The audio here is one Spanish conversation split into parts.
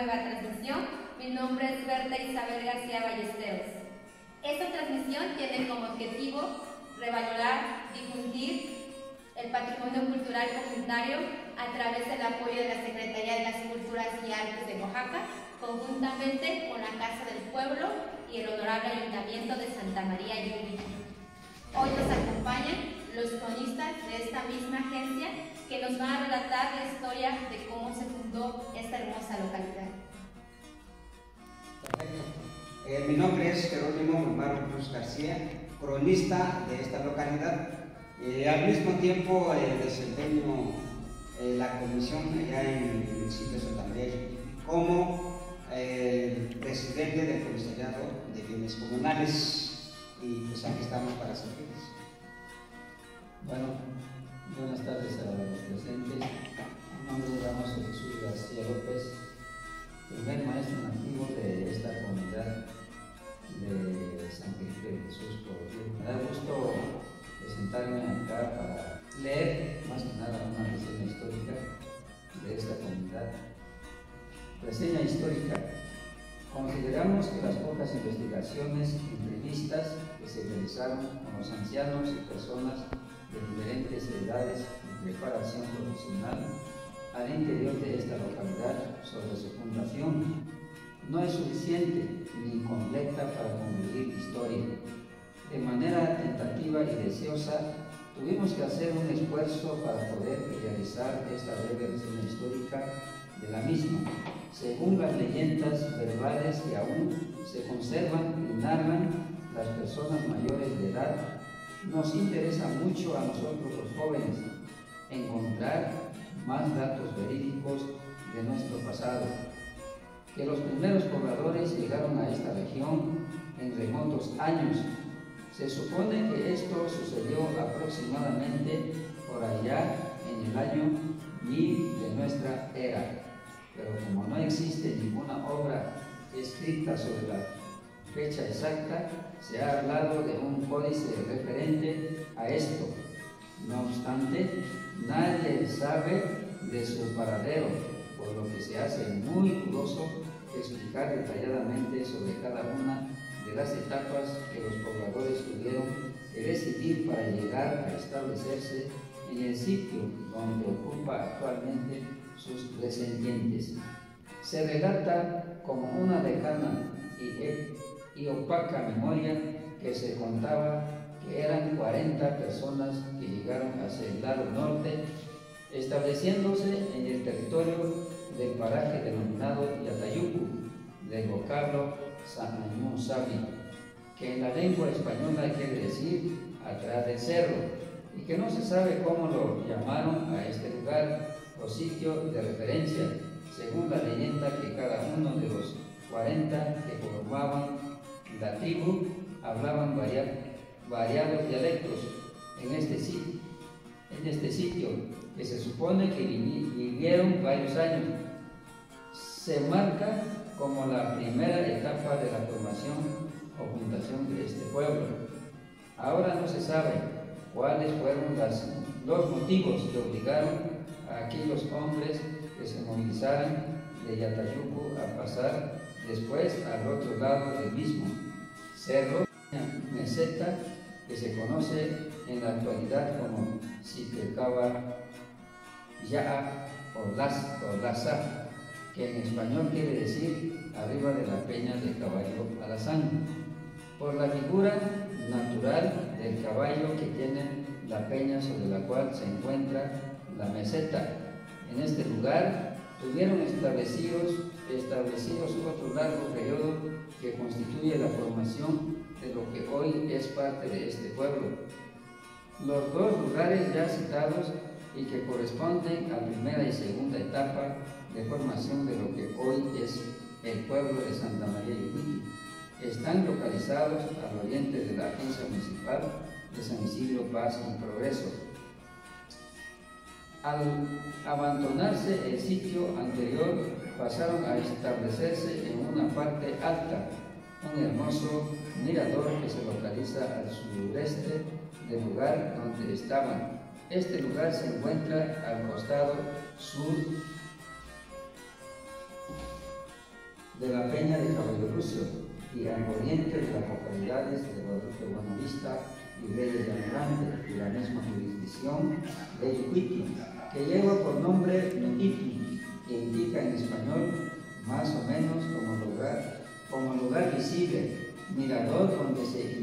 nueva transmisión. Mi nombre es Berta Isabel García Ballesteros. Esta transmisión tiene como objetivo revalorar, difundir el patrimonio cultural comunitario a través del apoyo de la Secretaría de las Culturas y Artes de Oaxaca, conjuntamente con la Casa del Pueblo y el Honorable Ayuntamiento de Santa María Yuli. Hoy nos acompañan los cronistas de esta misma agencia que nos van a relatar la historia de cómo se fundó esta hermosa localidad. Perfecto. Mi nombre es Jerónimo Romero Cruz García, cronista de esta localidad. Al mismo tiempo desempeño la comisión allá en el municipio de Santa María como presidente del Comisariado de Bienes Comunales, y pues aquí estamos para servirles. Bueno, buenas tardes a los presentes. Mi nombre es Ramos Jesús García López, primer maestro nativo de esta comunidad de San Felipe de Jesús Portillo. Me da gusto presentarme acá para leer más que nada una reseña histórica de esta comunidad. Reseña histórica. Consideramos que las pocas investigaciones y entrevistas que se realizaron con los ancianos y personas de diferentes edades y preparación profesional al interior de esta localidad sobre su fundación no es suficiente ni completa para concluir historia. De manera tentativa y deseosa, tuvimos que hacer un esfuerzo para poder realizar esta breve reseña histórica de la misma, según las leyendas verbales que aún se conservan y narran las personas mayores de edad. Nos interesa mucho a nosotros los jóvenes encontrar más datos verídicos de nuestro pasado, que los primeros pobladores llegaron a esta región en remotos años. Se supone que esto sucedió aproximadamente por allá en el año 1000 de nuestra era, pero como no existe ninguna obra escrita sobre la fecha exacta, se ha hablado de un códice referente a esto. No obstante, nadie sabe de su paradero, por lo que se hace muy dudoso explicar detalladamente sobre cada una de las etapas que los pobladores tuvieron que decidir para llegar a establecerse en el sitio donde ocupa actualmente sus descendientes. Se relata como una lejana y opaca memoria que se contaba que eran 40 personas que llegaron hacia el lado norte, estableciéndose en el territorio del paraje denominado Yatayucu, del vocablo Sanañún Sabi, que en la lengua española quiere decir atrás del cerro, y que no se sabe cómo lo llamaron a este lugar o sitio de referencia, según la leyenda que cada uno de los 40 que formaban la tribu hablaban variados dialectos en este sitio, que se supone que vivieron varios años. Se marca como la primera etapa de la formación o fundación de este pueblo. Ahora no se sabe cuáles fueron los motivos que obligaron a aquellos hombres que se movilizaran de Yatayucu a pasar después al otro lado del mismo cerro, meseta, que se conoce en la actualidad como Sitecaba Yaa o Laza, que en español quiere decir arriba de la peña del caballo alazán, por la figura natural del caballo que tiene la peña sobre la cual se encuentra la meseta. En este lugar tuvieron establecidos otro largo periodo que constituye la formación de lo que hoy es parte de este pueblo. Los dos lugares ya citados y que corresponden a primera y segunda etapa de formación de lo que hoy es el pueblo de Santa María Yuli, están localizados al oriente de la agencia municipal de San Isidro Paz y Progreso. Al abandonarse el sitio anterior, pasaron a establecerse en una parte alta, un hermoso mirador que se localiza al sureste del lugar donde estaban. Este lugar se encuentra al costado sur de la Peña de Caballo Rucio y al oriente de las localidades de Guadalupe Buenavista y Reyes de Amarante, y la misma jurisdicción de Iquiqui, que lleva por nombre Notiqui, que indica en español más o menos como lugar visible, mirador donde se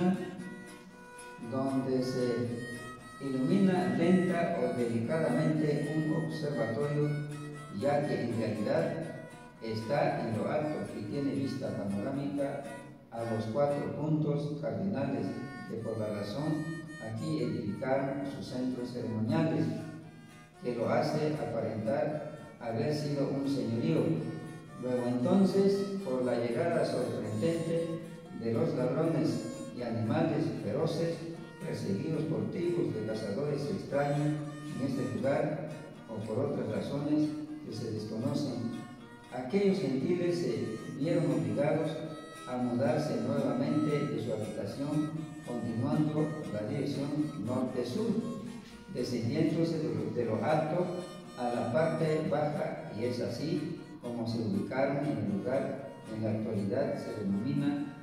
ilumina lenta o delicadamente un observatorio, ya que en realidad está en lo alto y tiene vista panorámica a los 4 puntos cardinales, que por la razón aquí edificaron sus centros ceremoniales, que lo hace aparentar haber sido un señorío. Luego entonces, por la llegada sorprendente de los ladrones y animales feroces, perseguidos por tribus de cazadores extraños en este lugar o por otras razones que se desconocen, aquellos gentiles se vieron obligados a mudarse nuevamente de su habitación, continuando la dirección norte-sur, descendiéndose de lo alto a la parte baja, y es así como se ubicaron en el lugar que en la actualidad se denomina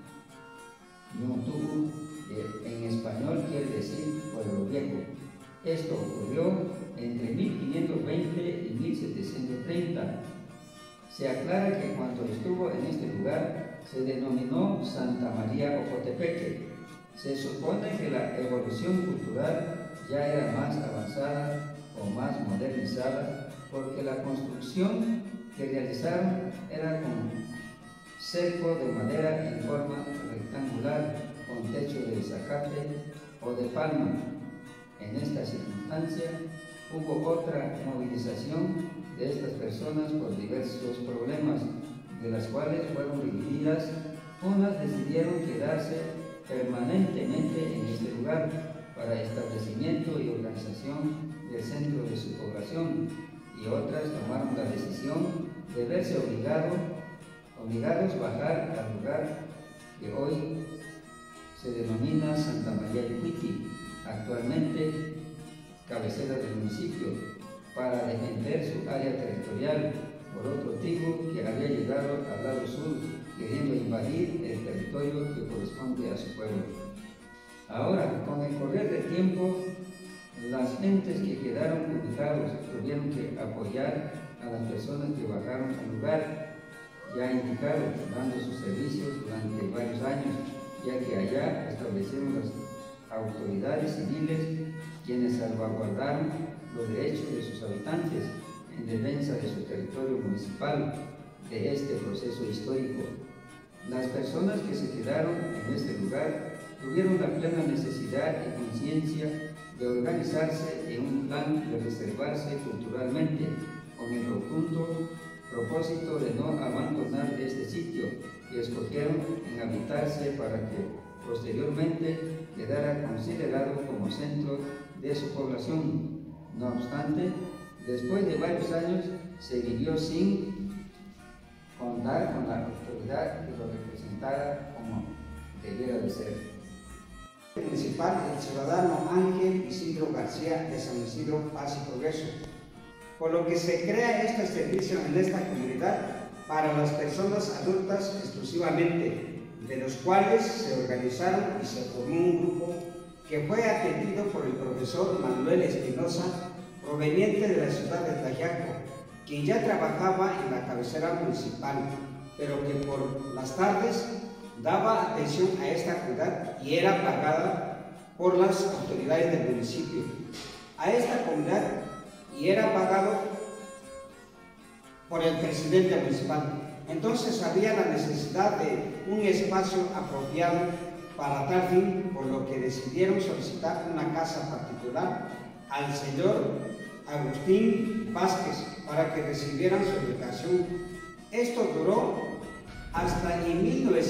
Ñutubu, que en español quiere decir Pueblo Viejo. Esto ocurrió entre 1520 y 1730. Se aclara que cuando estuvo en este lugar se denominó Santa María Ocotepeque. Se supone que la evolución cultural ya era más avanzada o más modernizada, porque la construcción que realizaron era con cerco de madera en forma rectangular, con techo de zacate o de palma. En esta circunstancia hubo otra movilización de estas personas por diversos problemas, de las cuales fueron divididas. Unas decidieron quedarse permanentemente en este lugar para establecimiento y organización del centro de su población, y otras tomaron la decisión de verse obligados a bajar al lugar que hoy se denomina Santa María de Iquiqui, actualmente cabecera del municipio, para defender su área territorial por otro tribu que había llegado al lado sur, queriendo invadir el territorio que corresponde a su pueblo. Ahora, con el correr del tiempo, las gentes que quedaron ubicados tuvieron que apoyar a las personas que bajaron al lugar ya indicado, dando sus servicios durante varios años, ya que allá establecieron las autoridades civiles, quienes salvaguardaron los derechos de sus habitantes en defensa de su territorio municipal de este proceso histórico. Las personas que se quedaron en este lugar tuvieron la plena necesidad y conciencia de organizarse en un plan de reservarse culturalmente, con el rotundo propósito de no abandonar este sitio, y escogieron en habitarse para que posteriormente quedara considerado como centro de su población. No obstante, después de varios años se vivió sin contar con la autoridad que lo representara como debiera de ser. Municipal, el ciudadano Ángel Isidro García de San Isidro, Paz y Progreso, por lo que se crea este servicio en esta comunidad para las personas adultas exclusivamente, de los cuales se organizaron y se formó un grupo que fue atendido por el profesor Manuel Espinosa, proveniente de la ciudad de Tlayaco, quien ya trabajaba en la cabecera municipal, pero que por las tardes daba atención a esta comunidad y era pagada por las autoridades del municipio. A esta comunidad y era pagado por el presidente municipal. Entonces había la necesidad de un espacio apropiado para tal fin, por lo que decidieron solicitar una casa particular al señor Agustín Vázquez para que recibieran su educación. Esto duró hasta en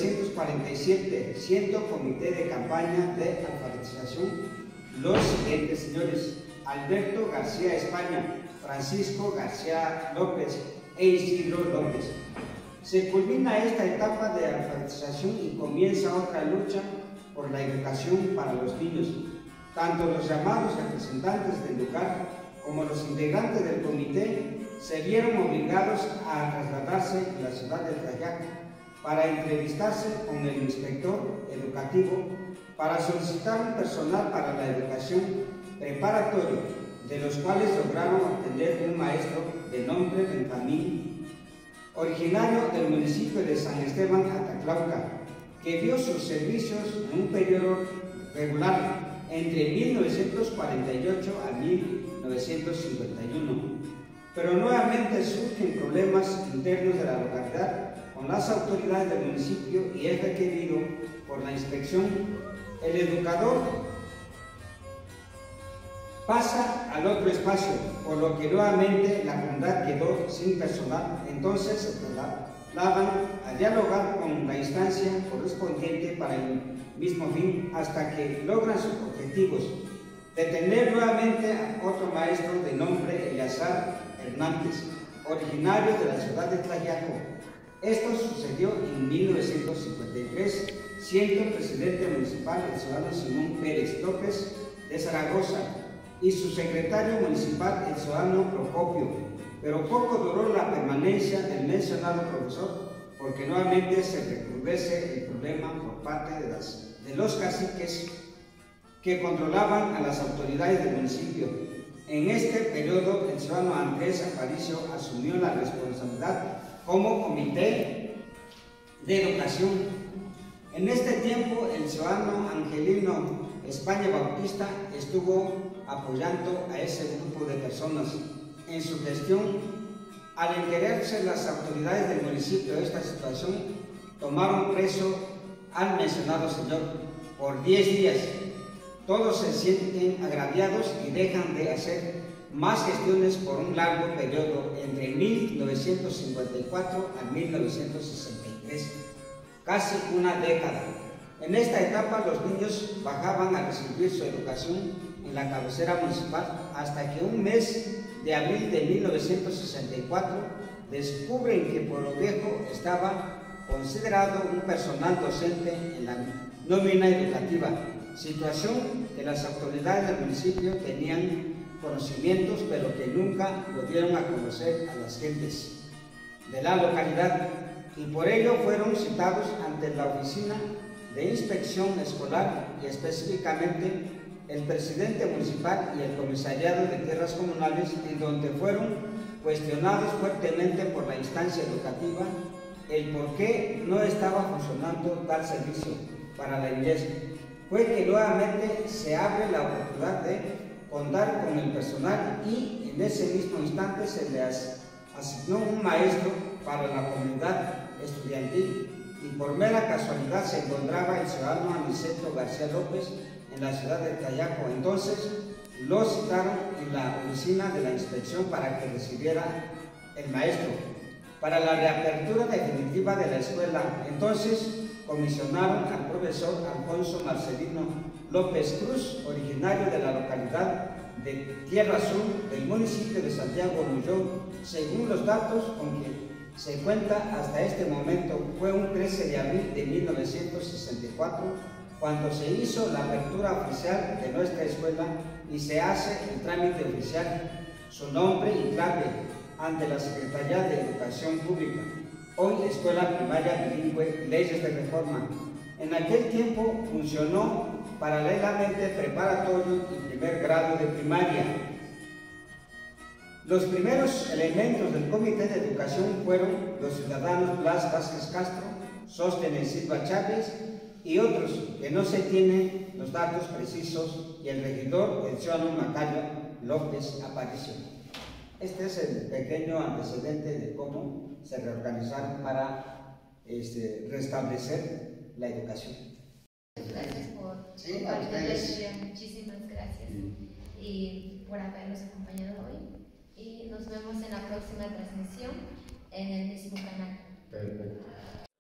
1947, siendo comité de campaña de alfabetización los siguientes señores: Alberto García España, Francisco García López e Isidro López. Se culmina esta etapa de alfabetización y comienza otra lucha por la educación para los niños. Tanto los llamados representantes del lugar como los integrantes del comité se vieron obligados a trasladarse a la ciudad de Tlayaco para entrevistarse con el inspector educativo para solicitar un personal para la educación preparatoria, de los cuales lograron obtener un maestro de nombre Benjamín, originario del municipio de San Esteban, Ataclauca, que dio sus servicios en un periodo regular entre 1948 a 1951. Pero nuevamente surgen problemas internos de la localidad con las autoridades del municipio y es requerido por la inspección. El educador pasa al otro espacio, por lo que nuevamente la comunidad quedó sin personal. Entonces se trasladan a dialogar con la instancia correspondiente para el mismo fin, hasta que logran sus objetivos: detener nuevamente a otro maestro de nombre Eleazar Hernández, originario de la ciudad de Tlayaco. Esto sucedió en 1953, siendo el presidente municipal el ciudadano Simón Pérez López de Zaragoza y su secretario municipal el ciudadano Procopio. Pero poco duró la permanencia del mencionado profesor, porque nuevamente se recrudece el problema por parte de los caciques que controlaban a las autoridades del municipio. En este periodo, el ciudadano Andrés Aparicio asumió la responsabilidad como comité de educación. En este tiempo, el ciudadano Angelino España Bautista estuvo apoyando a ese grupo de personas en su gestión. Al enterarse las autoridades del municipio de esta situación, tomaron preso al mencionado señor por 10 días. Todos se sienten agraviados y dejan de hacer más gestiones por un largo periodo entre 1954 a 1963, casi una década. En esta etapa los niños bajaban a recibir su educación en la cabecera municipal hasta que un mes de abril de 1964 descubren que Pueblo Viejo estaba considerado un personal docente en la nómina educativa, situación que las autoridades del municipio tenían conocimientos, pero que nunca lo dieron a conocer a las gentes de la localidad, y por ello fueron citados ante la oficina de inspección escolar y específicamente el presidente municipal y el comisariado de tierras comunales, en donde fueron cuestionados fuertemente por la instancia educativa el por qué no estaba funcionando tal servicio para la iglesia. Fue que nuevamente se abre la oportunidad de contar con el personal y en ese mismo instante se le asignó un maestro para la comunidad estudiantil, y por mera casualidad se encontraba el ciudadano Aniceto García López en la ciudad de Tlayaco. Entonces lo citaron en la oficina de la inspección para que recibiera el maestro para la reapertura definitiva de la escuela. Entonces comisionaron al profesor Alfonso Marcelino López Cruz, originario de la localidad de Tierra Azul del municipio de Santiago Nuyó. Según los datos con que se cuenta hasta este momento, fue un 13 de abril de 1964 cuando se hizo la apertura oficial de nuestra escuela y se hace el trámite oficial, su nombre y clave ante la Secretaría de Educación Pública, hoy Escuela Primaria Bilingüe Leyes de Reforma. En aquel tiempo funcionó paralelamente preparatorio y primer grado de primaria. Los primeros elementos del Comité de Educación fueron los ciudadanos Blas Vázquez Castro, Sóstenes Silva Chávez y otros que no se tienen los datos precisos, y el regidor, el ciudadano Macario López Aparicio. Este es el pequeño antecedente de cómo se reorganizaron para restablecer la educación. Gracias por compartir la historia, muchísimas gracias y por habernos acompañado hoy, y nos vemos en la próxima transmisión en el mismo canal. Perfecto.